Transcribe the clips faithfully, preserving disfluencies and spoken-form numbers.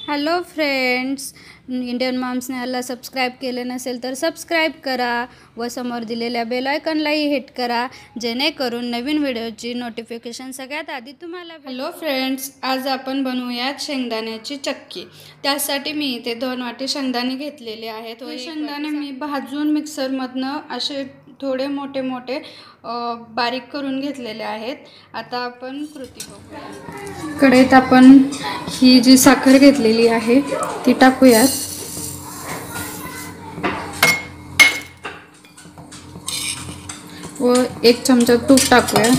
Hello friends, Indian moms स्नेहाला subscribe केले नसेल तर सबस्क्राईब करा व समोर दिलेल्या बेल आयकॉनलाही हिट करा, जेणेकरून नवीन व्हिडिओची नोटिफिकेशन सगळ्यात आधी तुम्हाला। हॅलो फ्रेंड्स, आज आपण बनवूयात शेंगदाण्याची चक्की। त्यासाठी मी इथे दोन वाटी शेंगदाणे घेतलेले आहेत व शेंगदाणे मी भाजून मिक्सरमधनं असे थोडे मोठे मोठे बारीक करून घेतलेले आहेत। आता आपण कृती बघूया। कढईत आपण ही जी साखर घेतलेली आहे ती टाकूयात व एक चमचा तूप टाकूया।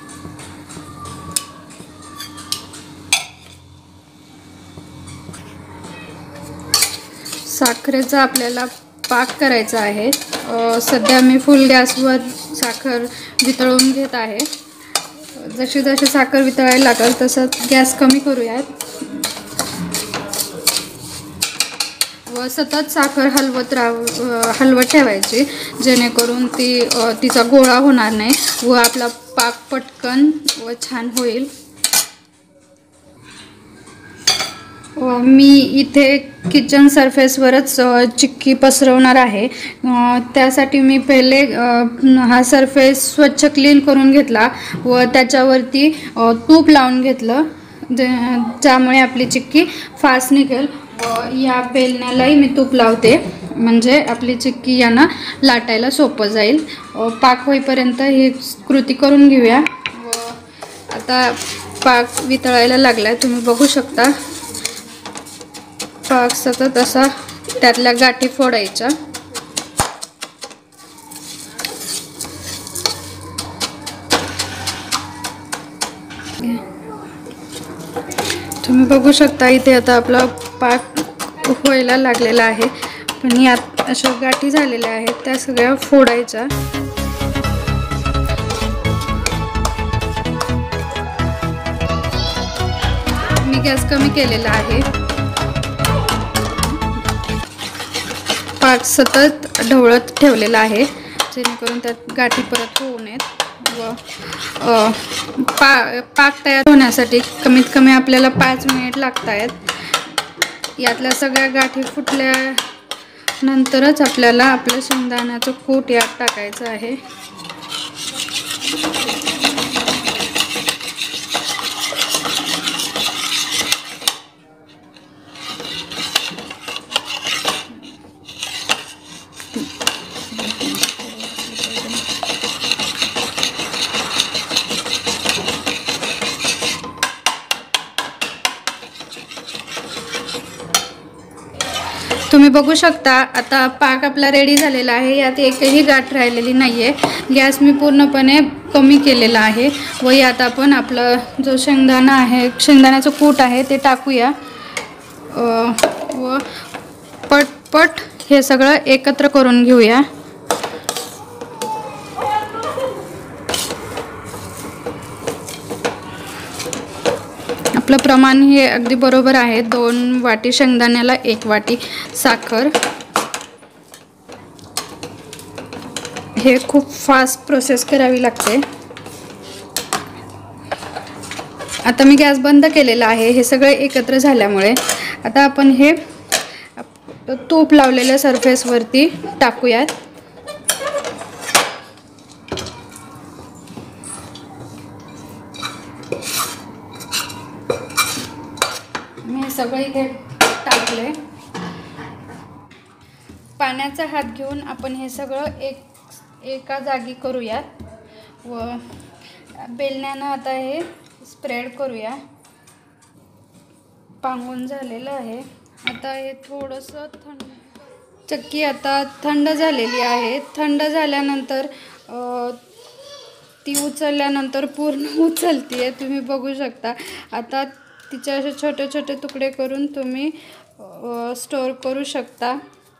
साखरेचा आपल्याला पाक करायचा आहे। सध्या मी फुल गॅसवर साखर वितळवून घेत आहे। जशी जशी साखर वितळायला लागेल तसं गॅस कमी करूयात व सतत साखर हलवत राह हलवत ठेवायची, जेणेकरून ती तिचा गोळा होणार नाही व आपला पाक पटकन व छान होईल। मी इथे किचन सरफेसवरच चिक्की पसरवणार आहे। त्यासाठी मी पहिले हा सरफेस स्वच्छ क्लीन करून घेतला व त्याच्यावरती तूप लावून घेतलं, ज्यामुळे आपली चिक्की फास्ट निघेल। व या बेलण्यालाही मी तूप लावते, म्हणजे आपली चिक्की यांना लाटायला सोपं जाईल। पाक होईपर्यंत ही कृती करून घेऊया। व आता पाक वितळायला लागलाय, तुम्ही बघू शकता। पाक सतत असा त्यातल्या गाठी फोडायच्या। तुम्ही बघू शकता इथे आता आपला पाक व्हायला लागलेला आहे, पण यात अशा गाठी झालेल्या आहेत त्या सगळ्या फोडायच्या। मी गॅस कमी केलेला आहे। पाक सतत ढवळत ठेवलेला आहे, जेणेकरून त्यात गाठी परत होऊ नयेत। व पा पाक तयार होण्यासाठी कमीत कमी आपल्याला पाच मिनिट लागत आहेत। यातल्या सगळ्या गाठी फुटल्या नंतरच आपल्याला आपल्या शेंगदाण्याचं कूट यात टाकायचं आहे। तुम्ही बघू शकता आता पाक आपला रेडी झालेला आहे। यात एकही गाठ राहिलेली नाहीये। गॅस मी पूर्णपणे कमी केलेला आहे व यात आपण आपलं जो शेंगदाणा आहे, शेंगदाण्याचं कूट आहे ते टाकूया व पटपट हे सगळं एकत्र करून घेऊया। आपलं प्रमाण हे अगदी बरोबर आहे, दोन वाटी शेंगदाण्याला एक वाटी साखर। हे खूप फास्ट प्रोसेस करावी लागते। आता मी गॅस बंद केलेला आहे हे सगळे एकत्र झाल्यामुळे। आता आपण हे तूप लावलेल्या सरफेसवरती टाकूयात। मी सगळे इथे टाकले। पाण्याचा हात घेऊन आपण हे सगळं एक एका जागी करूयात व बेलण्यानं आता हे स्प्रेड करूया। पांगून झालेलं आहे। आता हे थोडंसं थंड, चक्की आता थंड झालेली आहे। थंड झाल्यानंतर ती उचलल्यानंतर पूर्ण उचलते, तुम्ही बघू शकता। आता तिचे असे छोटे छोटे तुकडे करून तुम्ही स्टोर करू शकता।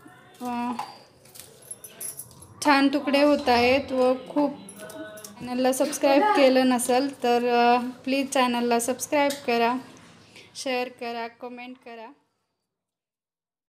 छान तुकडे होत आहेत व खूप। चॅनलला सबस्क्राईब केलं नसेल तर प्लीज चॅनलला सबस्क्राईब करा, शेअर करा, कमेंट करा।